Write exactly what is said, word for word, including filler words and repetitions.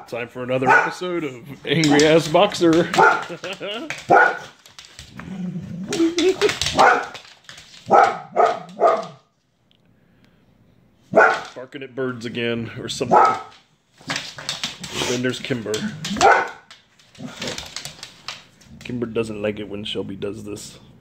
Time for another episode of Angry Ass Boxer. Barking at birds again, or something. Then there's Kimber. Kimber doesn't like it when Shelby does this.